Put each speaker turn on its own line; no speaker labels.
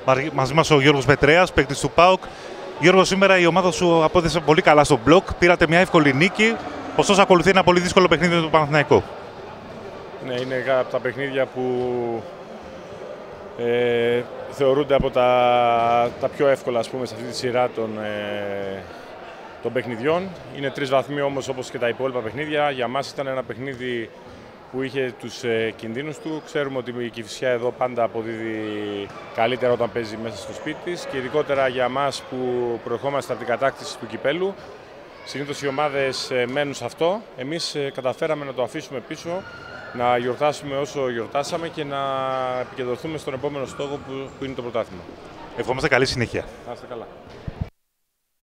Μαζί μας ο Γιώργος Πετρέας, παίκτης του ΠΑΟΚ. Γιώργο, σήμερα η ομάδα σου απόδειξε πολύ καλά στο μπλοκ. Πήρατε μια εύκολη νίκη. Ωστόσο, ακολουθεί ένα πολύ δύσκολο παιχνίδι με τον Παναθηναϊκό.
Ναι, είναι από τα παιχνίδια που θεωρούνται από τα πιο εύκολα, ας πούμε, σε αυτή τη σειρά των παιχνιδιών. Είναι 3 βαθμοί όμως, όπως και τα υπόλοιπα παιχνίδια. Για μας ήταν ένα παιχνίδι που είχε τους κινδύνους του. Ξέρουμε ότι η Κηφισιά εδώ πάντα αποδίδει καλύτερα όταν παίζει μέσα στο σπίτι της και ειδικότερα για μας που προερχόμαστε από την κατάκτηση του κυπέλου. Συνήθως οι ομάδες μένουν σε αυτό. Εμείς καταφέραμε να το αφήσουμε πίσω, να γιορτάσουμε όσο γιορτάσαμε και να επικεντρωθούμε στον επόμενο στόχο που είναι το πρωτάθλημα.
Ευχόμαστε καλή συνέχεια.
Να είστε καλά.